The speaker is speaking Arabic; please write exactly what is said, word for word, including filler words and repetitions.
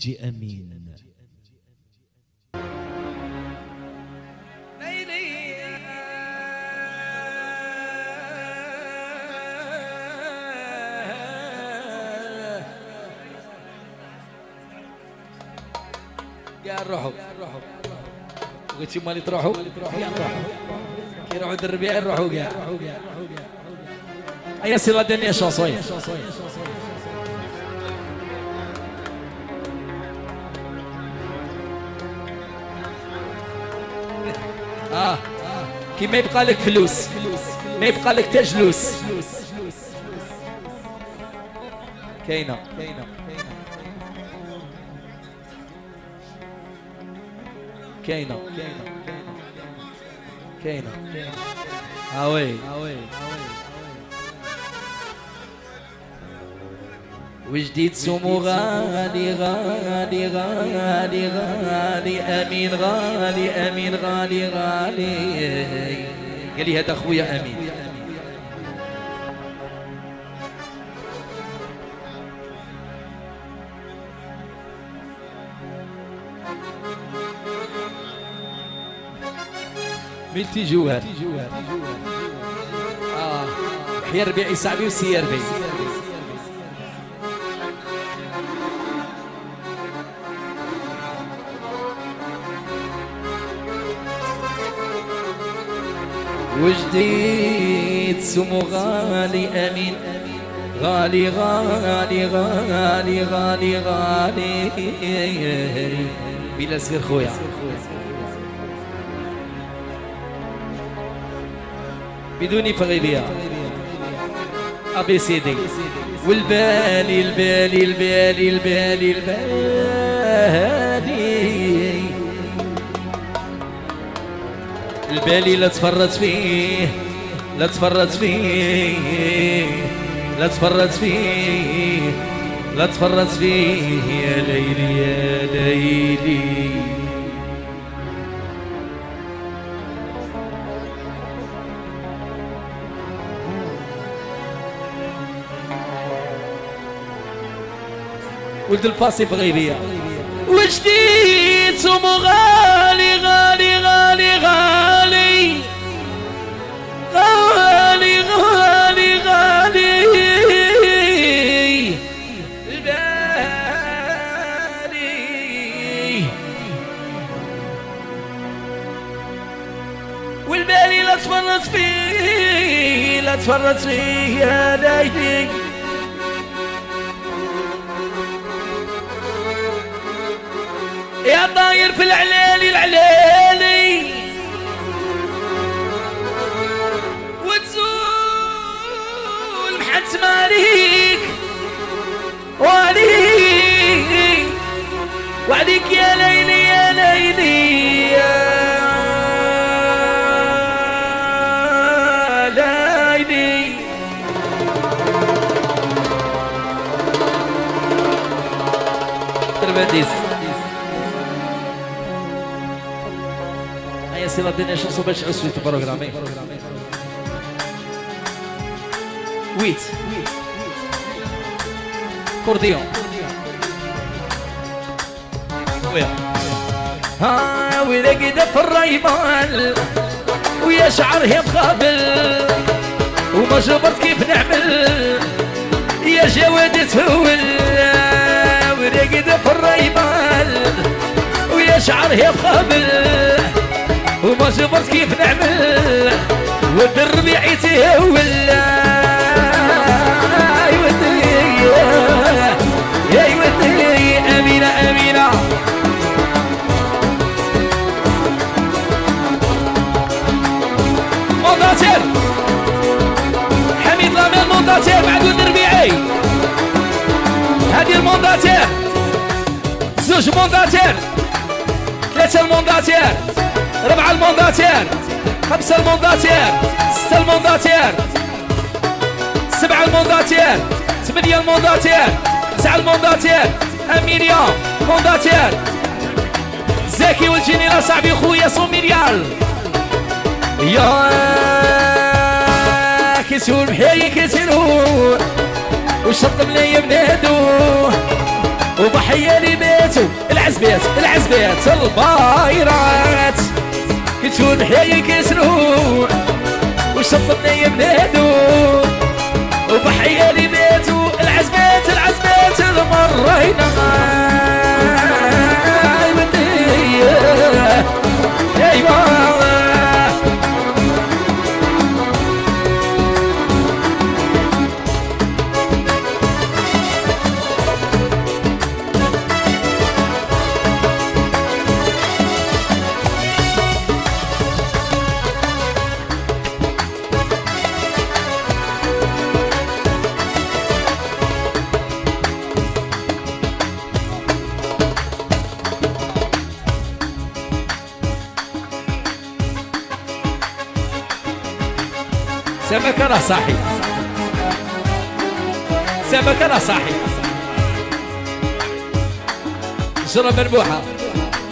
جي أمين. يا روحوا بغيتي مالي تروحوا يا روحوا كي يروحوا الربيع نروحوا كاع. هيا سي لا دينيير شونسون. اه كي ما يبقى لك فلوس ما يبقى لك تجلوس. كاينه كاينه كاينه كاينه اه وي وجديد سمو غالي غالي غالي غالي امين غالي امين غالي غالي. قال لي هذا خويا امين. ملتي جوهر اه حيا ربيعي صاحبي وسي ربيعي. وجديد سمو غالي امين غالي غالي غالي غالي غالي بلا صغير خويا. بدوني فغيبية أ بي سي دي. والبالي البالي البالي البالي البالي البالي لا تفرط فيه لا تفرط فيه لا تفرط فيه لا تفرط فيه يا ليلي يا ليلي. ولد الفاصي بغيبية. وجديد سمو غالي غالي غالي غالي غالي غالي غالي البالي والبالي لا تفرط فيه لا تفرط فيه يا ليلي. يا طاير في العلالي العلالي وتزول محت ماليك وعليك وعليك يا ليلي يا ليلي يا ليلي. ترباديس سي لا دينيير شونسون باش نعسو في البروغرامي. ويت كورديون ويا ها ويلا كدا في الريبان ويا شعره مخابل وما جبرت كيف نعمل يا جواد تهول. ويلا كدا في الريبان ويا شعره مخابل وما جبرت كيف نعمل ود الربيع يتهول. يا ودي يا ودي امينه امينه مونتاتير حميد لامين مونتاتير مع ود الربيعي. هذه المونتاتير زوج مونتاتير ثلاثه المونتاتير ربعة المونداتير خمسة المونداتير ستة المونداتير سبعة المونداتير ثمانية المونداتير تسعة المونداتير أميليا مونداتير زكي والجنينة صاحبي خويا صوم مليار. يا كيسور بحالي كيسيرو وشرط ملايا بنادو وضحية لبيتو العزبيات العزبيات البايرات كتشون حياي كيسرو وشطنا يبنادو وضحية لبيتو العزبيات العزبيات المرينا سمك انا صاحي سمك انا صاحي شرب مربوحه